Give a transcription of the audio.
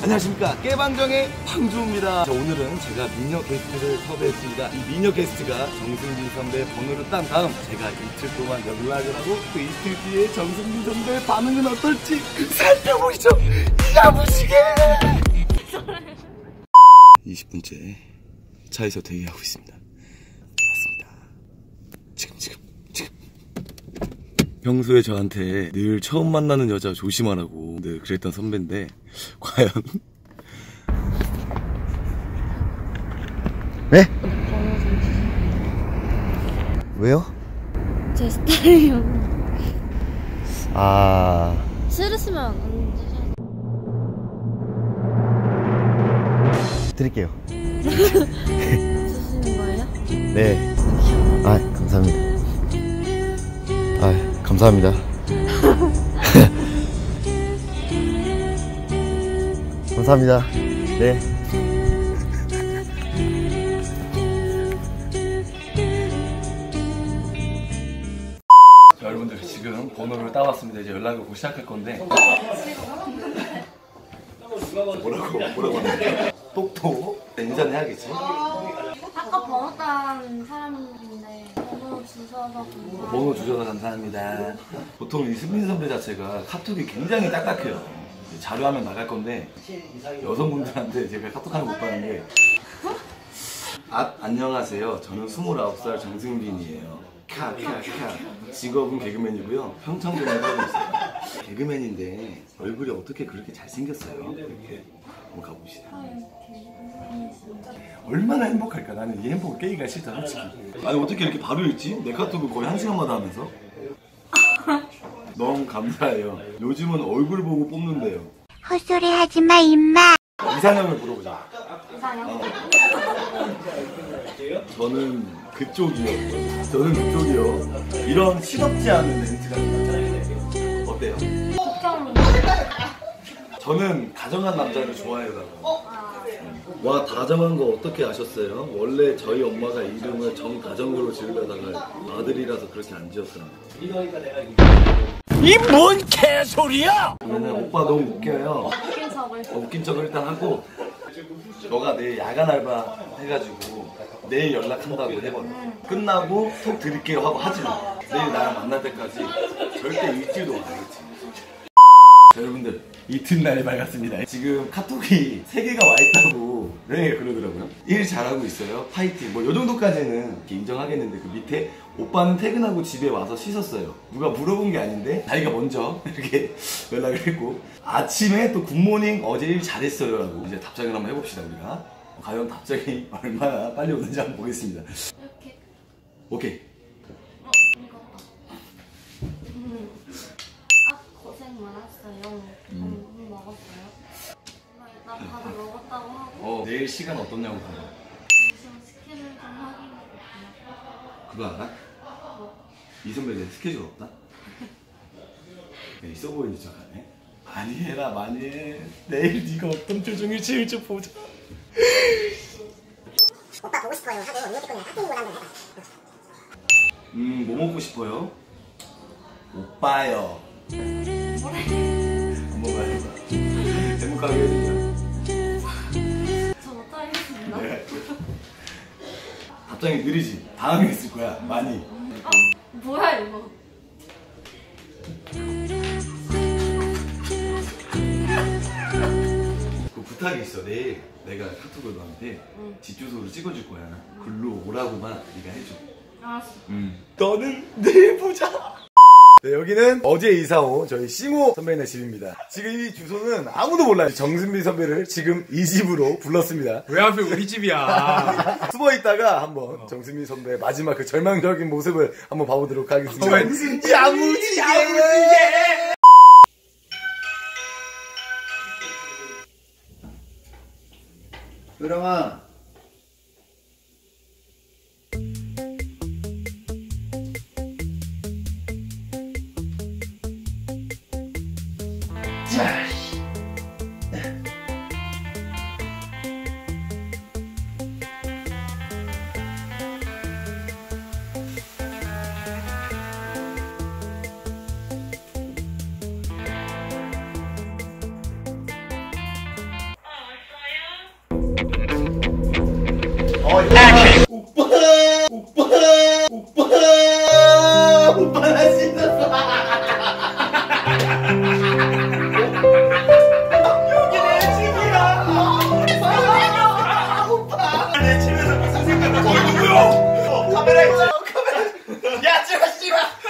안녕하십니까, 깨방정의 방주입니다. 자, 오늘은 제가 미녀 게스트를 섭외했습니다. 이 미녀 게스트가 정승빈 선배 번호를 딴 다음 제가 이틀 동안 연락을 하고 또 이틀 뒤에 정승빈 선배의 반응은 어떨지 살펴보시죠. 야무지게 20분째 차에서 대기하고 있습니다. 맞습니다. 지금 평소에 저한테 늘 처음 만나는 여자 조심하라고 늘 그랬던 선배인데 과연 네? 왜요? 제 스타일이요. 아... 싫으시면 안 주셔도 드릴게요. 주시는 거예요? 네. 아, 감사합니다. 아, 감사합니다. 감사합니다. 네. 자, 여러분들 지금 번호를 따왔습니다. 이제 연락을 곧 시작할 건데 뭐라고 하는데? 똑똑 인사는 해야겠지? 아까 번호 딴 사람인데 번호 주셔서 감사합니다. 번호 주셔서 감사합니다. 보통 이 승민 선배 자체가 카톡이 굉장히 딱딱해요. 자료화면 나갈 건데 여성분들한테 제가 카톡하는 거 못 봤는데 안녕하세요. 저는 29살 정승빈이에요. 직업은 개그맨이고요. 평창동에 살고 있어요. 개그맨인데 얼굴이 어떻게 그렇게 잘생겼어요? 이렇게 한번 가봅시다. 얼마나 행복할까? 나는 이 행복을 깨기가 싫다, 솔직히. 아니 어떻게 이렇게 바로 읽지? 내 카톡을 거의 1시간마다 하면서. 너무 감사해요. 요즘은 얼굴 보고 뽑는데요. 헛소리 하지마 임마. 이상형을 물어보자. 이상형? 저는 그쪽이요. 이런 시덥지 않은 멘트가 남자예요. 어때요? 국경. 저는 다정한 남자를 좋아해요. 와, 다정한 거 어떻게 아셨어요? 원래 저희 엄마가 이름을 정다정으로 지으려다가 아들이라서 그렇게 안 지었더라고요. 이 뭔 개소리야! 그러면은 오빠 너무 웃겨요. 웃긴 척을. 웃긴 척을 일단 하고 너가 내일 야간 알바 해가지고 내일 연락한다고 해버려. 끝나고 톡 드릴게요 하고 하지 마. 내일 나랑 만날 때까지 절대 일주일도 안 하겠지. 자, 여러분들 이튿날이 밝았습니다. 지금 카톡이 3개가 와있다고 네 그러더라고요. 일 잘하고 있어요, 파이팅. 뭐 요정도까지는 이렇게 인정하겠는데 그 밑에 오빠는 퇴근하고 집에 와서 씻었어요. 누가 물어본 게 아닌데 자기가 먼저 이렇게 연락을 했고 아침에 또 굿모닝 어제 일 잘했어요 라고 이제 답장을 한번 해봅시다. 우리가 과연 답장이 얼마나 빨리 오는지 한번 보겠습니다. 이렇게. 오케이. 이거. 고생 많았어요. 먹었어요? 나 밥을 먹었다고 하고. 내일 시간 어떻냐고 봐요. 지금 스케줄 좀 확인해볼게요. 그거 알아? 이 선배 내 스케줄 없다? 있어 보이는 척 하네. 많이 해라, 많이 해. 내일 네가 어떤 표정을 지을지 보자. 오빠 보고 싶어요 하고 이모티콘이랑 카톡으로 한번 해봐. 뭐 먹고 싶어요? 오빠요. 한번 해봐. 행복하게 해주자. 저 못하겠습니다. 네. 답장이 느리지? 당황했을 거야, 많이. 뭐야 이거? 그 부탁이 있어. 내일 내가 카톡으로 너한테 집 주소를 찍어줄 거야. 글로 오라고만 네가 해줘. 알았어. 너는 내일 보자. 네, 여기는 어제 이사 온 저희 싱호 선배네 집입니다. 지금 이 주소는 아무도 몰라요. 정승빈 선배를 지금 이 집으로 불렀습니다. 왜 하필 우리 집이야? 숨어 있다가 한번 정승빈 선배의 마지막 그 절망적인 모습을 한번 봐보도록 하겠습니다. 야무지게! 으랑아. 자. 오빠 나 신났어. 여기 내 집이야. 오빠 내 집에서 무슨 생각을 누구요? 카메라 있잖아. 카메라. 야, 제가 씨발.